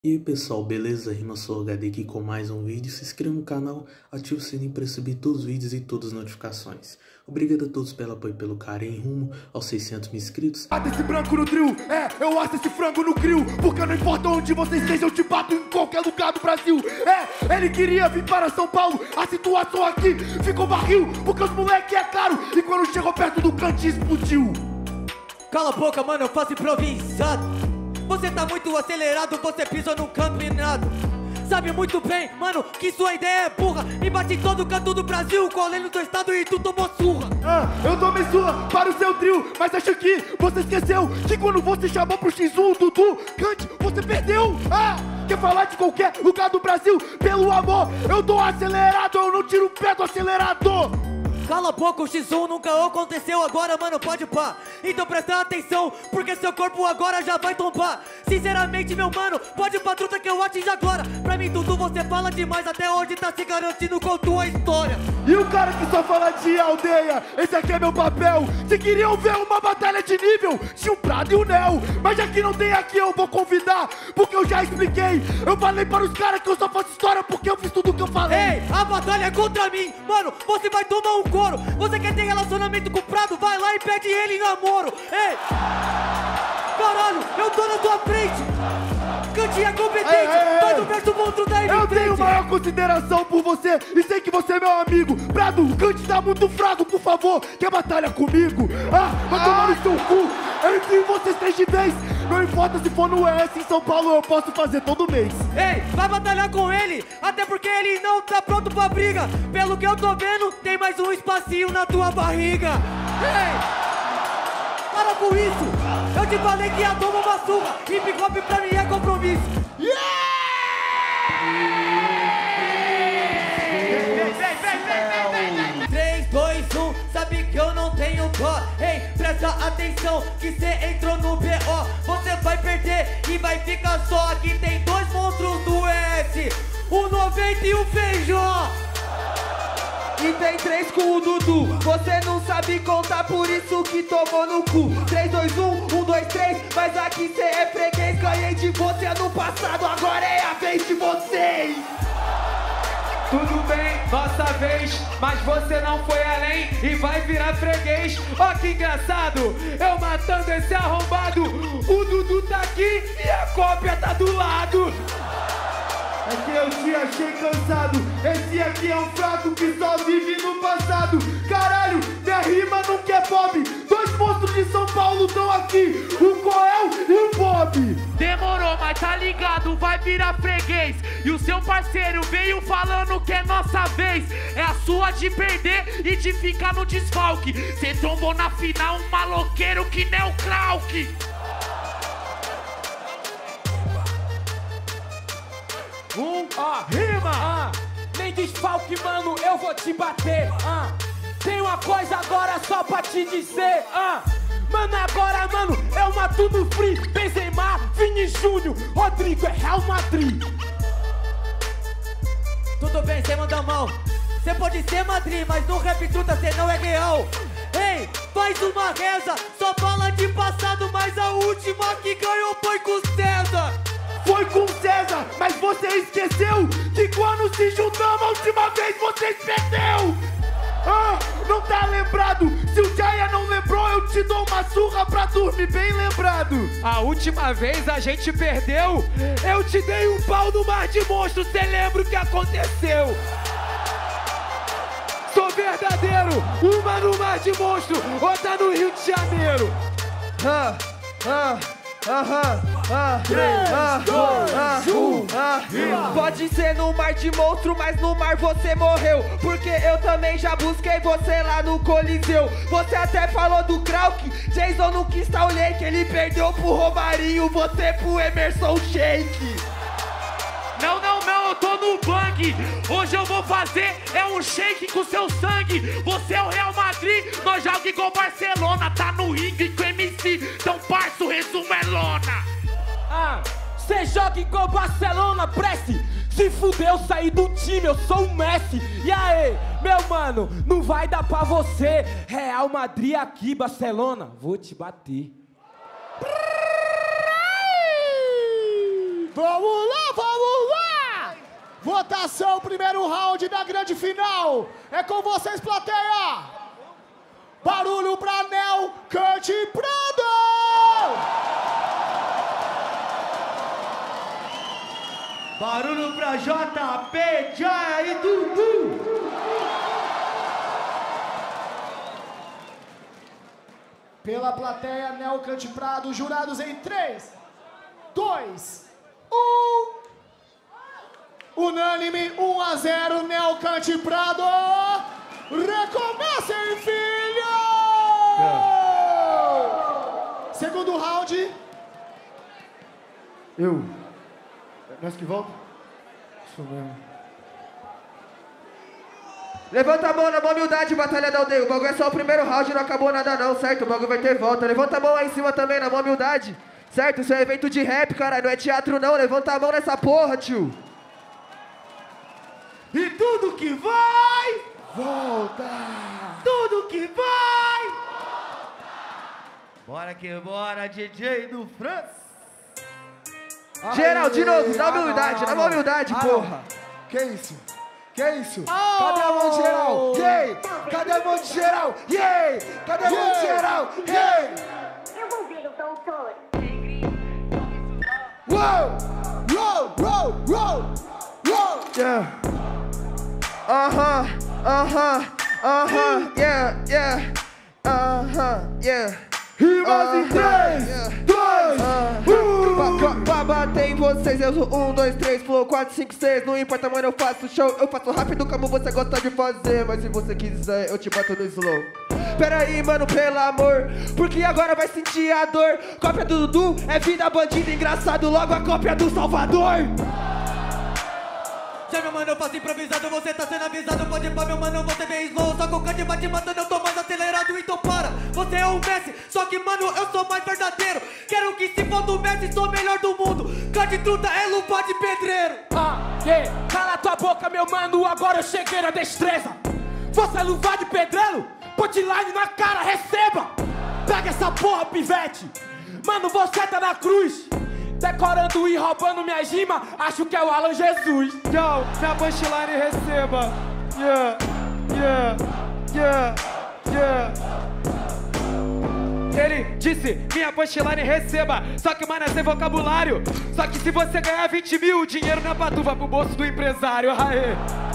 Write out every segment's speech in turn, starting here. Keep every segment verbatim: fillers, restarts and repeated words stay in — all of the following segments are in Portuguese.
E aí pessoal, beleza? RimaSoul H D aqui com mais um vídeo. Se inscreva no canal, ative o sininho para receber todos os vídeos e todas as notificações. Obrigado a todos pelo apoio e pelo carinho rumo aos seiscentos mil inscritos. Bata esse branco no trio, é, eu acho esse frango no grill. Porque não importa onde você esteja, eu te bato em qualquer lugar do Brasil. É, ele queria vir para São Paulo, a situação aqui ficou barril. Porque os moleque é caro, e quando chegou perto do cantinho explodiu. Cala a boca, mano, eu faço improvisado. Você tá muito acelerado, você pisa num canto minado. Sabe muito bem, mano, que sua ideia é burra. Me bate em todo canto do Brasil, colei no teu estado e tu tomou surra. Ah, eu tomei sua para o seu trio, mas acho que você esqueceu que quando você chamou pro X um, Dudu, Cante, você perdeu. Ah, quer falar de qualquer lugar do Brasil? Pelo amor, eu tô acelerado, eu não tiro o pé do acelerador. Cala a boca, o X um nunca aconteceu agora, mano, pode pá. Então presta atenção, porque seu corpo agora já vai tombar. Sinceramente, meu mano, pode pra truta que eu atinjo agora. Pra mim, Dudu, você fala demais, até hoje tá se garantindo com tua história. E o cara que só fala de aldeia, esse aqui é meu papel. Se queriam ver uma batalha de nível, tinha o Prado e o Nel. Mas já que não tem aqui, eu vou convidar, porque eu já expliquei. Eu falei para os caras que eu só faço história porque eu fiz tudo o que eu falei. Ei, a batalha é contra mim, mano, você vai tomar um couro. Você quer ter relacionamento com o Prado? Vai lá e pede ele em namoro. Ei, caralho, eu tô na tua frente. Cantinho é competente, ei, ei, faz o verso monstro daí. Eu tenho maior consideração por você e sei que você é meu amigo. Prado, o Cante tá muito fraco, por favor, quer batalha comigo? Ah, vai tomar no seu cu, eu enfio vocês três de vez. Não importa se for no E S, em São Paulo eu posso fazer todo mês. Ei, vai batalhar com ele, até porque ele não tá pronto pra briga. Pelo que eu tô vendo, tem mais um espacinho na tua barriga. Ei, para com isso, eu te falei que ia tomar uma surra. Hip hop pra mim é compromisso. Yeah! três, dois, um, sabe que eu não tenho dó. Ei, presta atenção que cê entrou no B O. Você vai perder e vai ficar só. Aqui tem dois monstros do S, o noventa e o Feijó. E tem três com o Dudu, você não sabe contar, por isso que tomou no cu. Três, dois, um, um, dois, três, mas aqui cê é freguês. Ganhei de você ano passado, agora é a vez de vocês. Tudo bem, nossa vez, mas você não foi além e vai virar freguês. Ó que engraçado, eu matando esse arrombado. O Dudu tá aqui e a cópia tá do lado. É que eu te achei cansado, esse aqui é um fraco que só vive no passado. Caralho, minha rima nunca é pop. Dois monstros de São Paulo estão aqui, o Coel e o Bob. Demorou, mas tá ligado, vai virar freguês. E o seu parceiro veio falando que é nossa vez. É a sua de perder e de ficar no desfalque. Cê tombou na final um maloqueiro que nem o Krauk. Um, ó, rima, ah, nem desfalque, mano, eu vou te bater, ah. Tem uma coisa agora só pra te dizer, ah. Mano, agora, mano, eu mato no free. Benzema, Vini Júnior, Rodrigo é Real Madrid. Tudo bem, cê manda mal. Cê pode ser Madrid, mas no rap truta cê não é real. Ei, faz uma reza, só fala de passado, mas a última que ganhou foi com César. Foi com César, mas você esqueceu que quando se juntamos a última vez vocês perdeu. Ah, não tá lembrado? Se o Jaya não lembrou, eu te dou uma surra pra dormir bem lembrado. A última vez a gente perdeu, eu te dei um pau no Mar de Monstros, cê lembra o que aconteceu? Sou verdadeiro, uma no Mar de Monstro, outra no Rio de Janeiro. Ah, ah, aham, ah, ah, ah, um, ah. Pode ser no Mar de Monstro, mas no mar você morreu. Porque eu também já busquei você lá no Coliseu. Você até falou do Krauk, Jason não quis tal que ele perdeu pro Romarinho, você pro Emerson Sheik. Não, não, não, eu tô no bang. Hoje eu vou fazer é um shake com seu sangue. Você é o Real Madrid, nós joga igual Barcelona. Tá no ringue com o M C, então parça, o resumo é lona. Ah, cê joga igual Barcelona, prece. Se fudeu, saí do time, eu sou o Messi. E aí, meu mano, não vai dar pra você. Real Madrid aqui, Barcelona, vou te bater. Vamos lá, vamos lá! Votação, primeiro round da grande final. É com vocês, plateia! Barulho pra Nel Cante Prado! Barulho pra J P, Jaya e Dudu! Pela plateia, Nel Cante Prado, jurados em três, dois, um. Unânime, um a zero, Nel Cante Prado. Recomecem, filho! É. Segundo round. Eu. Nós que volta? Isso mesmo. Levanta a mão na mão, humildade, batalha da aldeia. O bagulho é só o primeiro round, não acabou nada não, certo? O bagulho vai ter volta. Levanta a mão aí em cima também, na mão, humildade. Certo? Isso é evento de rap, caralho, não é teatro não. Levanta a mão nessa porra, tio. E tudo que vai, volta. Tudo que vai, volta. Bora que bora, D J do França. Geral, de novo, na humildade, na humildade, porra. Que isso? Que isso? Oh! Cadê a mão de geral? Yeah! Cadê a mão de geral? Yeah! Cadê a yeah! mão de geral? Yeah! Eu vou ver o doutor. Uou! Uou! Uou! Uou! Uou! Yeah! Aham! Aham! Aham! Yeah! Yeah! Aham! Yeah! Rimas em três, dois, um. Pra bater em vocês, eu sou um, dois, três, flow, quatro, cinco, seis. Não importa, mano, eu faço show. Eu faço rápido como você gosta de fazer. Mas se você quiser, eu te bato no slow. Pera aí, mano, pelo amor, porque agora vai sentir a dor. Cópia do Dudu é vida bandida, engraçado. Logo a cópia do Salvador. Já, meu mano, eu faço improvisado, você tá sendo avisado. Pode ir pra, meu mano, você bem slow. Só com o Cante bate matando, eu tô mais acelerado. Então para, você é o Messi, só que, mano, eu sou mais verdadeiro. Quero que se for do Messi, sou o melhor do mundo. Cante truta é luva de pedreiro. Ah, yeah, cala tua boca, meu mano, agora eu cheguei na destreza. Você é luva de pedreiro? Punchline na cara, receba. Pega essa porra, pivete. Mano, você tá na cruz, decorando e roubando minhas rimas, acho que é o Alan Jesus. Yo, minha punchline receba. Yeah, yeah, yeah, yeah. Ele disse, minha punchline receba. Só que, mano, é sem vocabulário. Só que se você ganhar vinte mil, o dinheiro não é pra tu, vai pro bolso do empresário. Aê.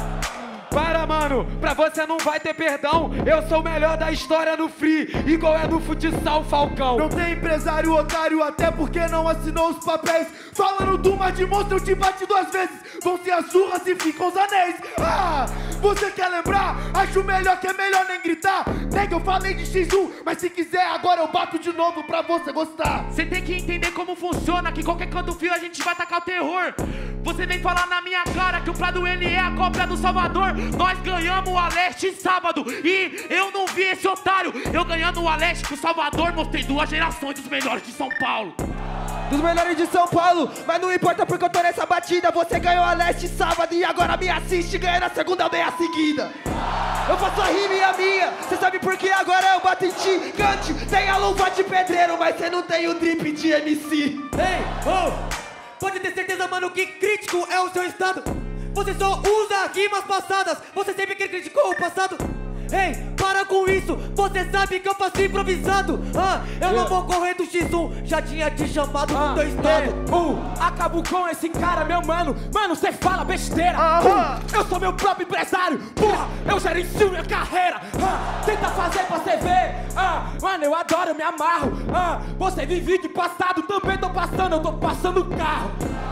Para, mano, pra você não vai ter perdão. Eu sou o melhor da história no free, igual é no futsal Falcão. Não tem empresário otário, até porque não assinou os papéis. Falando do mar de monstro, eu te bati duas vezes. Vão ser as surras e ficam os anéis. Ah, você quer lembrar? Acho melhor que é melhor nem gritar. Nega, eu falei de xis um, mas se quiser agora eu bato de novo pra você gostar. Você tem que entender como funciona, que qualquer canto fio a gente vai tacar o terror. Você vem falar na minha cara que o Prado ele é a cópia do Salvador. Nós ganhamos o Aleste sábado e eu não vi esse otário. Eu ganhando o Aleste com o Salvador, mostrei duas gerações dos melhores de São Paulo. Dos melhores de São Paulo, mas não importa porque eu tô nessa batida. Você ganhou a Leste sábado e agora me assiste ganhando a segunda meia seguida. Eu faço a rima e a minha, cê sabe por que agora eu bato em ti. Cante, tem a luva de pedreiro, mas cê não tem o drip de M C. Ei, oh, pode ter certeza, mano, que crítico é o seu estado. Você só usa rimas passadas, você sempre criticou o passado. Ei, para com isso, você sabe que eu faço improvisado. Ah, eu não vou correr do xis um, já tinha te chamado ah, no teu estado. Uh, acabo com esse cara, meu mano. Mano, cê fala besteira. Ah, uh, eu sou meu próprio empresário. Porra, eu gerencio minha carreira. Ah, tenta fazer pra você ver. Ah, mano, eu adoro, eu me amarro. Ah, você vive de passado, também tô passando, eu tô passando o carro.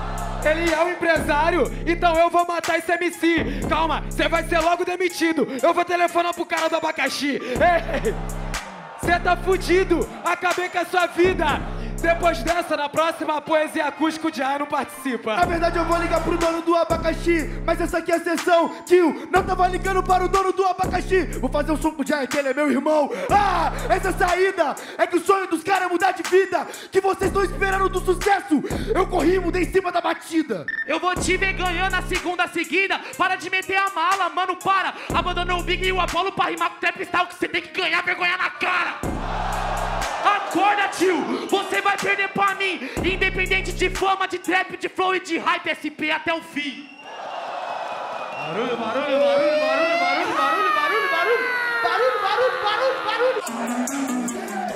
Ele é o empresário, então eu vou matar esse M C. Calma, você vai ser logo demitido. Eu vou telefonar pro cara do abacaxi. Ei, você tá fudido, acabei com a sua vida. Depois dessa, na próxima poesia acústica, o Jaya não participa. Na verdade eu vou ligar pro dono do abacaxi, mas essa aqui é a sessão, tio. Não tava ligando para o dono do abacaxi. Vou fazer um som com o Jaya, que ele é meu irmão. Ah, essa saída é que o sonho dos caras é mudar de vida, que vocês estão esperando do sucesso. Eu corri, mudei em cima da batida. Eu vou te ver ganhando a segunda seguida. Para de meter a mala, mano, para. Abandonou o Big e o Apollo pra rimar com o Trap Style, que você tem que ganhar vergonha na cara. Agora acorda, tio, você vai perder pra mim. Independente de fama, de trap, de flow e de hype, S P até o fim. Barulho, barulho, barulho, barulho, barulho, barulho, barulho, barulho, barulho, barulho, barulho, barulho.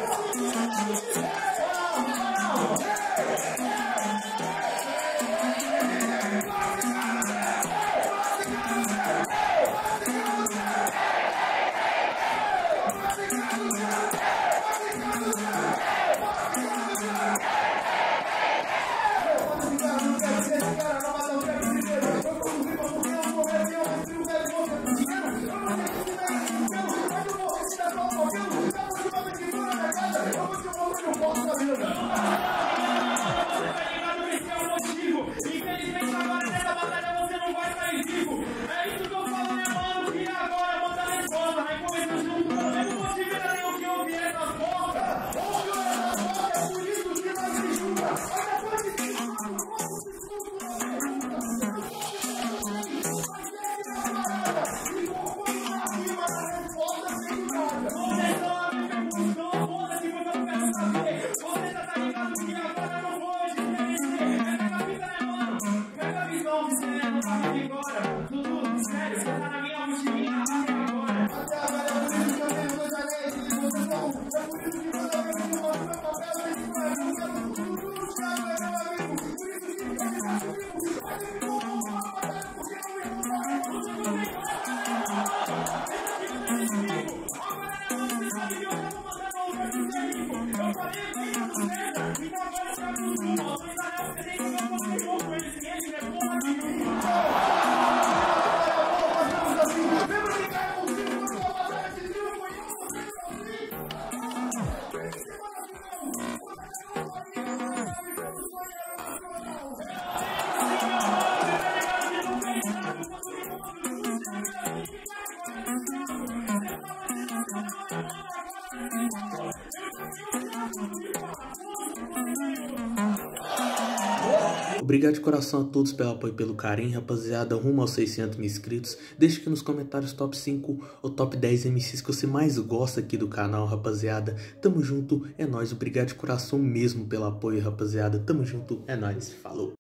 Obrigado de coração a todos pelo apoio e pelo carinho, rapaziada, rumo aos seiscentos mil inscritos. Deixa aqui nos comentários top cinco ou top dez M Cs que você mais gosta aqui do canal, rapaziada. Tamo junto, é nóis, obrigado de coração mesmo pelo apoio, rapaziada. Tamo junto, é nóis, falou.